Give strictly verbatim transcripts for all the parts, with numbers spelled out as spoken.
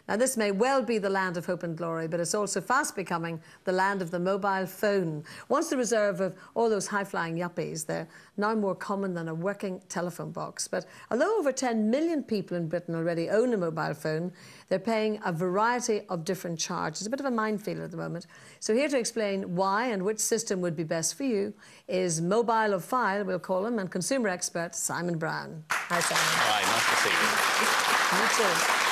Now, this may well be the land of hope and glory, but it's also fast becoming the land of the mobile phone. Once the reserve of all those high-flying yuppies, they're now more common than a working telephone box. But although over ten million people in Britain already own a mobile phone, they're paying a variety of different charges. It's a bit of a minefield at the moment. So here to explain why and which system would be best for you is Mobile of File, we'll call him, and consumer expert Simon Brown. Hi, Simon. Hi, nice to see you. You too.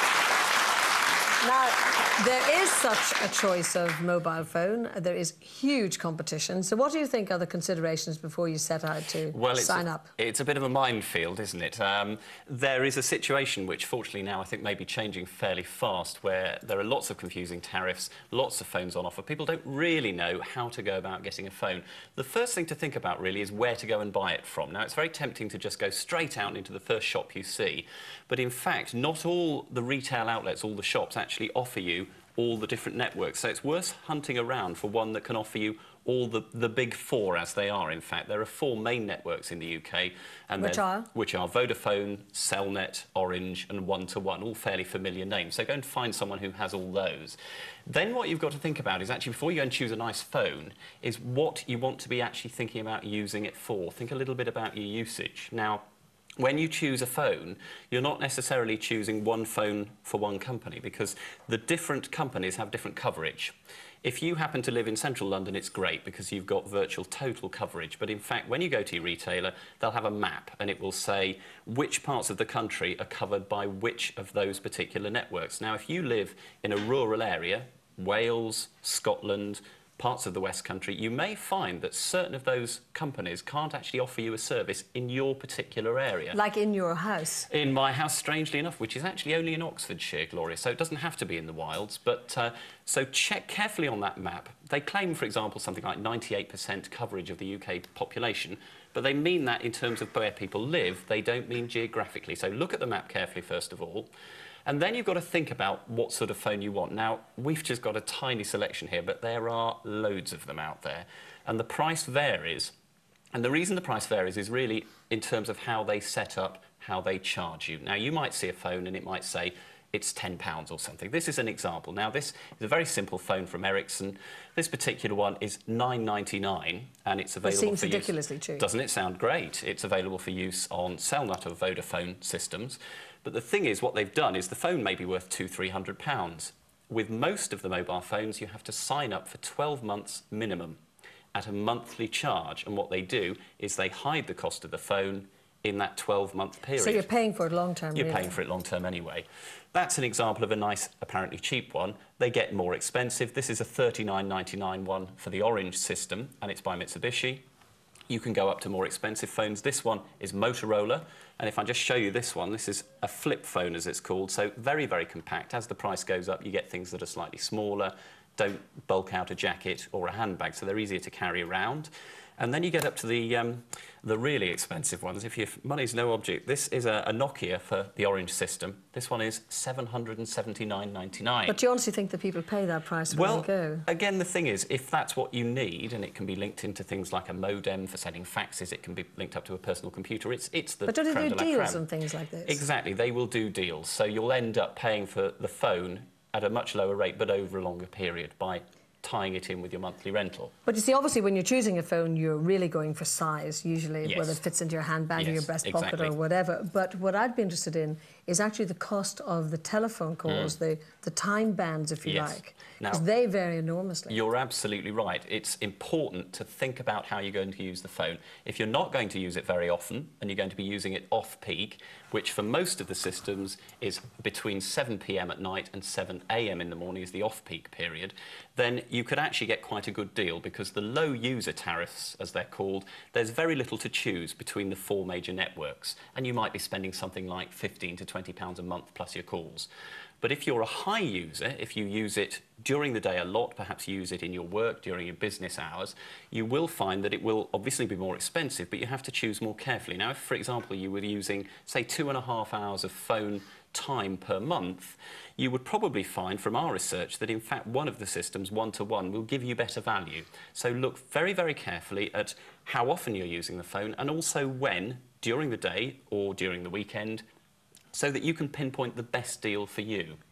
Now, there is such a choice of mobile phone. There is huge competition. So what do you think are the considerations before you set out to well, sign a, up? It's a bit of a minefield, isn't it? Um, there is a situation which, fortunately, now I think may be changing fairly fast, where there are lots of confusing tariffs, lots of phones on offer. People don't really know how to go about getting a phone. The first thing to think about, really, is where to go and buy it from. Now, it's very tempting to just go straight out into the first shop you see. But, in fact, not all the retail outlets, all the shops, actually actually offer you all the different networks. So it's worth hunting around for one that can offer you all the, the big four, as they are, in fact. There are four main networks in the U K. And which are? Which are Vodafone, Cellnet, Orange and one to one, all fairly familiar names. So go and find someone who has all those. Then what you've got to think about is actually, before you go and choose a nice phone, is what you want to be actually thinking about using it for. Think a little bit about your usage. Now, when you choose a phone, you're not necessarily choosing one phone for one company, because the different companies have different coverage. If you happen to live in central London, it's great because you've got virtual total coverage. But in fact, when you go to your retailer, they'll have a map and it will say which parts of the country are covered by which of those particular networks. Now, if you live in a rural area, Wales, Scotland, parts of the West Country, you may find that certain of those companies can't actually offer you a service in your particular area. Like in your house? In my house, strangely enough, which is actually only in Oxfordshire, Gloria, so it doesn't have to be in the wilds. But uh, so check carefully on that map. They claim, for example, something like ninety-eight percent coverage of the U K population, but they mean that in terms of where people live. They don't mean geographically. So look at the map carefully, first of all. And then you've got to think about what sort of phone you want. Now, we've just got a tiny selection here, but there are loads of them out there. And the price varies. And the reason the price varies is really in terms of how they set up, how they charge you. Now, you might see a phone and it might say it's ten pounds or something. This is an example. Now, this is a very simple phone from Ericsson. This particular one is nine ninety-nine, and it's available for use... It seems ridiculously cheap. Doesn't it sound great? It's available for use on Cellnet or Vodafone systems. But the thing is, what they've done is the phone may be worth two, three hundred pounds. With most of the mobile phones, you have to sign up for twelve months minimum at a monthly charge. And what they do is they hide the cost of the phone in that twelve month period. So you're paying for it long term, You're really. paying for it long term anyway. That's an example of a nice, apparently cheap one. They get more expensive. This is a thirty-nine ninety-nine one for the Orange system, and it's by Mitsubishi. You can go up to more expensive phones. This one is Motorola, and if I just show you this one, this is a flip phone, as it's called, so very, very compact. As the price goes up, you get things that are slightly smaller, don't bulk out a jacket or a handbag, so they're easier to carry around. And then you get up to the, um, the really expensive ones. If your money's no object, this is a, a Nokia for the Orange system. This one is seven hundred and seventy-nine ninety-nine. But do you honestly think that people pay that price when well, they go? Again, the thing is, if that's what you need, and it can be linked into things like a modem for sending faxes, it can be linked up to a personal computer, it's, it's the But don't they do deals creme. on things like this? Exactly, they will do deals. So you'll end up paying for the phone at a much lower rate, but over a longer period, by tying it in with your monthly rental. But you see, obviously, when you're choosing a phone, you're really going for size, usually, yes. whether it fits into your handbag yes, or your breast exactly. pocket or whatever. But what I'd be interested in is actually the cost of the telephone calls, mm. the, the time bands, if you yes. like, now, because they vary enormously. You're absolutely right. It's important to think about how you're going to use the phone. If you're not going to use it very often, and you're going to be using it off-peak, which for most of the systems is between seven p m at night and seven a m in the morning is the off-peak period, then you could actually get quite a good deal, because the low user tariffs, as they're called, there's very little to choose between the four major networks, and you might be spending something like fifteen to twenty pounds a month plus your calls. But if you're a high user, if you use it during the day a lot, perhaps you use it in your work during your business hours, you will find that it will obviously be more expensive, but you have to choose more carefully. Now, if, for example, you were using, say, two and a half hours of phone time per month, you would probably find from our research that, in fact, one of the systems, one-to-one, will give you better value. So look very, very carefully at how often you're using the phone, and also when, during the day or during the weekend, so that you can pinpoint the best deal for you.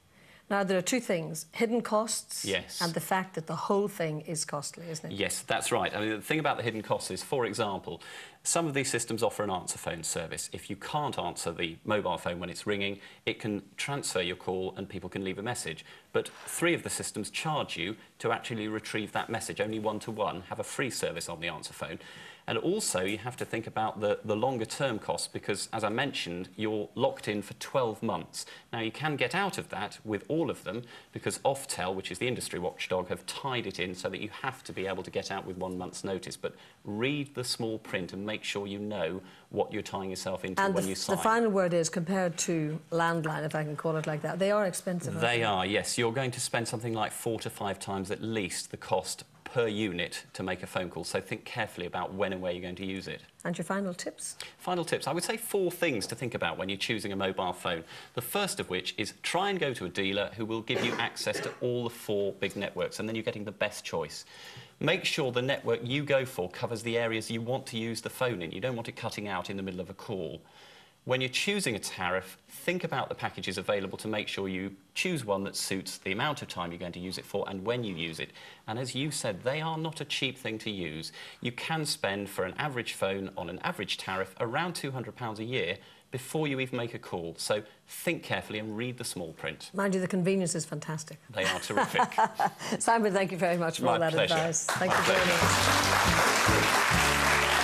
Now, there are two things, hidden costs Yes. and the fact that the whole thing is costly, isn't it? Yes, that's right. I mean, the thing about the hidden costs is, for example, some of these systems offer an answer phone service. If you can't answer the mobile phone when it's ringing, it can transfer your call and people can leave a message. But three of the systems charge you to actually retrieve that message, only one to one, have a free service on the answer phone. And also, you have to think about the, the longer-term costs because, as I mentioned, you're locked in for twelve months. Now, you can get out of that with all of them because Oftel, which is the industry watchdog, have tied it in so that you have to be able to get out with one month's notice. But read the small print and make sure you know what you're tying yourself into and when the, you sign. the final word is, compared to landline, if I can call it like that, they are expensive. They aren't they? are, yes. You're going to spend something like four to five times at least the cost per unit to make a phone call, so think carefully about when and where you're going to use it. And your final tips? Final tips. I would say four things to think about when you're choosing a mobile phone. The first of which is try and go to a dealer who will give you access to all the four big networks, and then you're getting the best choice. Make sure the network you go for covers the areas you want to use the phone in. You don't want it cutting out in the middle of a call. When you're choosing a tariff, think about the packages available to make sure you choose one that suits the amount of time you're going to use it for and when you use it. And as you said, they are not a cheap thing to use. You can spend, for an average phone on an average tariff, around two hundred pounds a year before you even make a call. So think carefully and read the small print. Mind you, the convenience is fantastic. They are terrific. Simon, thank you very much for My all that pleasure. advice. Thank My you very pleasure. much.